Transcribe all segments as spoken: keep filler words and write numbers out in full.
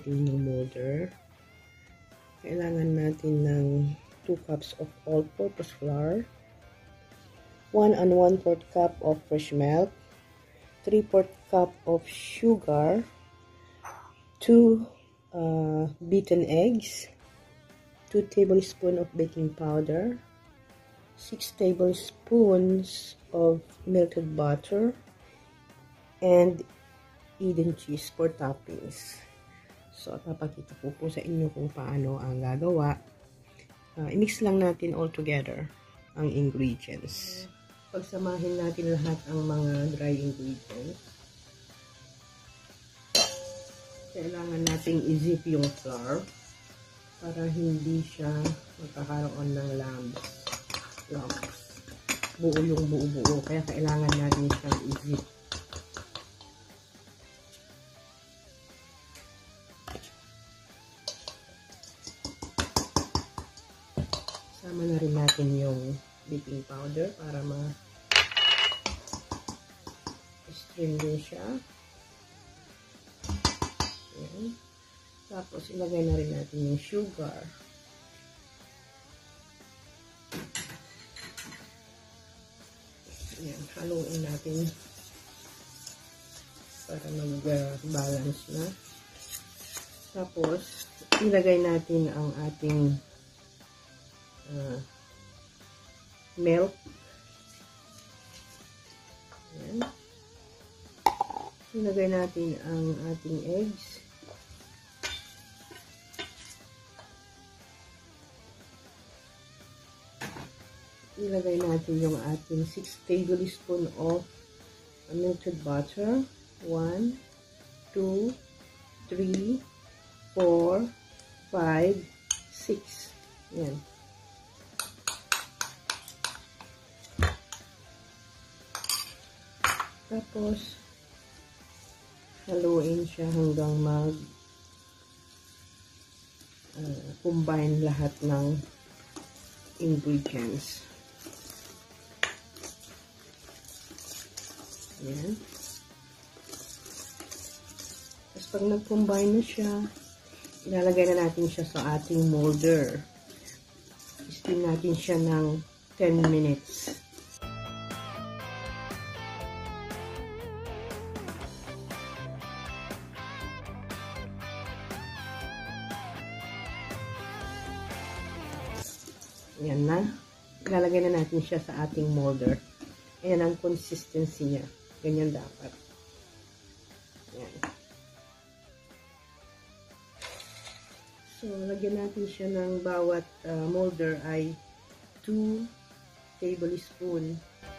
natin yung molder. Kailangan natin ng two cups of all-purpose flour, one and one-fourth cup of fresh milk, three-fourth cup of sugar, two uh, beaten eggs, two tablespoons of baking powder, six tablespoons of melted butter, and Eden cheese for toppings. So, papakita ko po sa inyo kung paano ang gagawa. Uh, i-mix lang natin all together ang ingredients. Pagsamahin natin lahat ang mga dry ingredients. Kailangan nating i-zip yung flour para hindi siya magkakaroon ng lumps. lumps. Buo yung buo-buo. Kaya kailangan natin siyang i-zip. Sama na rin natin yung baking powder para ma-stream din siya. Ayan. Tapos, ilagay na rin natin yung sugar. Ayan, haluin natin para mag-balance na. Tapos, ilagay natin ang ating uh, milk. Ayan. Ilagay natin ang ating eggs. Ilagay natin yung ating six tablespoons of melted butter. one, two, three, four, five, six. Yan. Tapos, haluin siya hanggang mag uh, combine lahat ng ingredients. Ayan. Tapos pag nag-combine na siya, ilalagay na natin siya sa ating molder. Steam natin siya ng ten minutes. Ayan na. Ilalagay na natin siya sa ating molder. Ayan ang consistency niya. Ganyan dapat. Ayan. So, lagyan natin siya ng bawat uh, molder ay two tablespoons.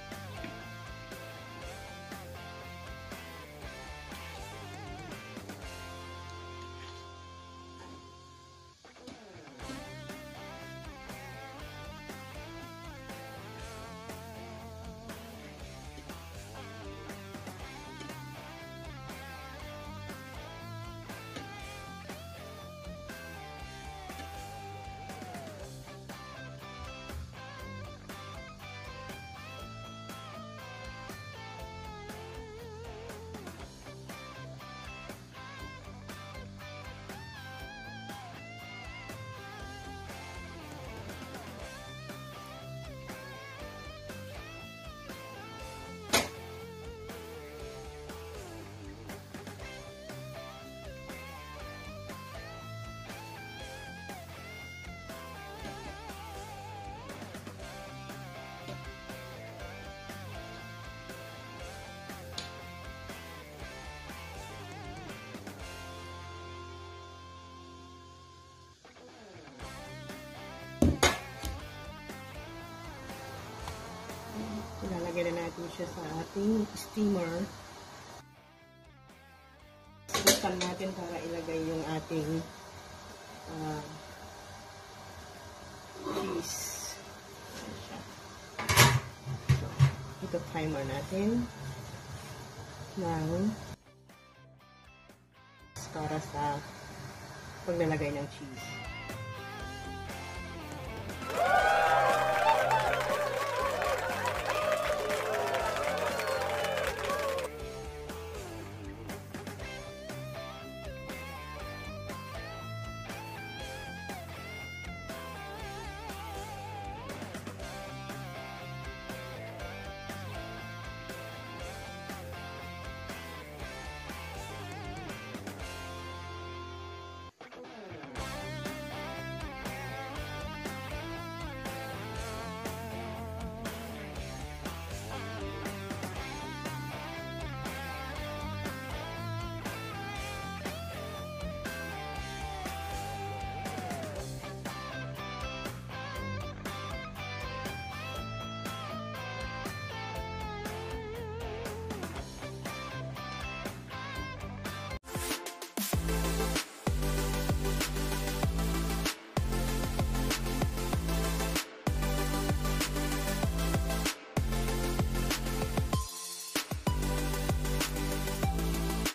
Ilalagay na natin siya sa ating steamer. Buksan natin para ilagay yung ating uh, cheese. So, ito timer natin ng para sa paglalagay ng cheese.